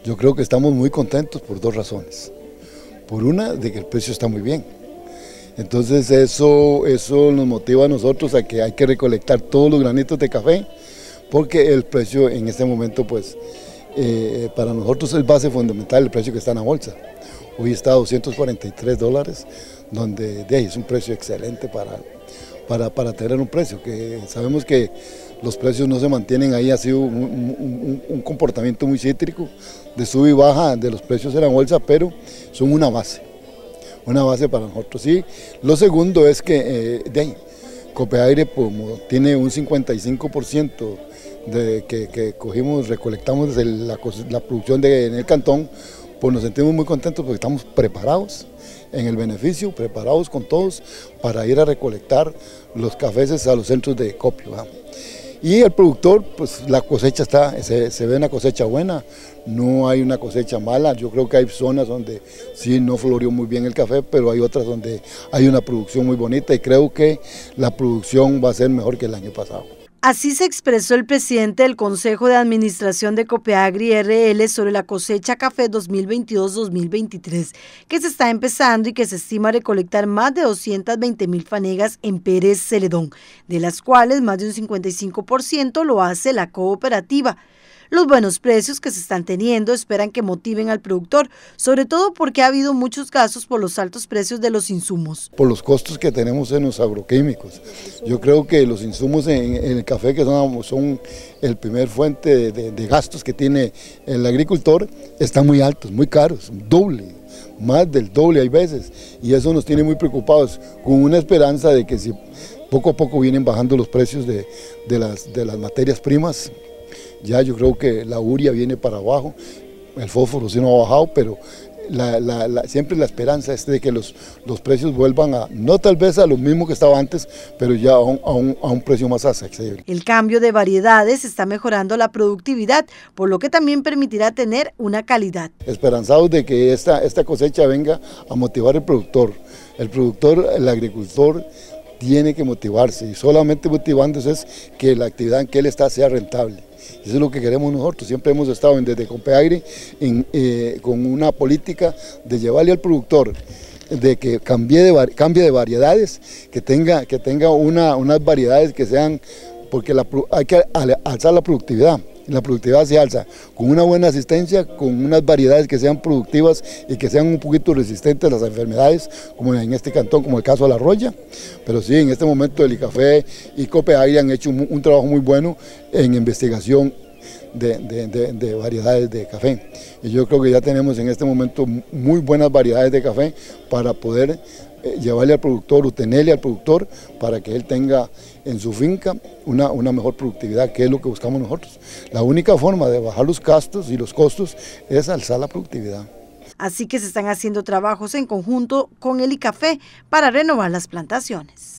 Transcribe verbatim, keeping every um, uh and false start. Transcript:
Yo creo que estamos muy contentos por dos razones. Por una, de que el precio está muy bien. Entonces eso, eso nos motiva a nosotros a que hay que recolectar todos los granitos de café, porque el precio en este momento, pues, eh, para nosotros es base fundamental el precio que está en la bolsa. Hoy está a doscientos cuarenta y tres dólares, donde de ahí es un precio excelente para, para, para tener un precio, que sabemos que los precios no se mantienen ahí, ha sido un, un, un comportamiento muy cítrico, de sub y baja de los precios en la bolsa, pero son una base. Una base para nosotros. Y lo segundo es que eh, de ahí, Copeagri como tiene un cincuenta y cinco por ciento de que, que cogimos, recolectamos desde la, la producción de, en el cantón, pues nos sentimos muy contentos porque estamos preparados en el beneficio, preparados con todos para ir a recolectar los cafés a los centros de copio, ¿verdad? Y el productor, pues la cosecha está, se, se ve una cosecha buena, no hay una cosecha mala. Yo creo que hay zonas donde sí no floreó muy bien el café, pero hay otras donde hay una producción muy bonita y creo que la producción va a ser mejor que el año pasado. Así se expresó el presidente del Consejo de Administración de Copeagri R L sobre la cosecha café dos mil veintidós dos mil veintitrés, que se está empezando y que se estima recolectar más de doscientas veinte mil fanegas en Pérez Celedón, de las cuales más de un cincuenta y cinco por ciento lo hace la cooperativa. Los buenos precios que se están teniendo esperan que motiven al productor, sobre todo porque ha habido muchos casos por los altos precios de los insumos. Por los costos que tenemos en los agroquímicos. Yo creo que los insumos en, en el café, que son, son el primer fuente de, de, de gastos que tiene el agricultor, están muy altos, muy caros, doble, más del doble hay veces, y eso nos tiene muy preocupados, con una esperanza de que si poco a poco vienen bajando los precios de, de, las, de las materias primas. Ya yo creo que la urea viene para abajo, el fósforo sí no ha bajado, pero la, la, la, siempre la esperanza es de que los, los precios vuelvan a, no tal vez a lo mismo que estaba antes, pero ya a un, a un, a un precio más accesible. El cambio de variedades está mejorando la productividad, por lo que también permitirá tener una calidad. Esperanzados de que esta, esta cosecha venga a motivar al productor, el productor, el agricultor, tiene que motivarse y solamente motivándose es que la actividad en que él está sea rentable. Eso es lo que queremos nosotros. Siempre hemos estado desde Copeagri en, eh, con una política de llevarle al productor, de que cambie de, cambie de variedades, que tenga, que tenga una, unas variedades que sean, porque la, hay que alzar la productividad. La productividad se alza con una buena asistencia, con unas variedades que sean productivas y que sean un poquito resistentes a las enfermedades, como en este cantón, como el caso de la roya. Pero sí, en este momento el ICAFE y Copeagri han hecho un, un trabajo muy bueno en investigación de, de, de, de variedades de café. Y yo creo que ya tenemos en este momento muy buenas variedades de café para poder llevarle al productor o tenerle al productor para que él tenga en su finca una, una mejor productividad, que es lo que buscamos nosotros. La única forma de bajar los gastos y los costos es alzar la productividad. Así que se están haciendo trabajos en conjunto con el ICAFE para renovar las plantaciones.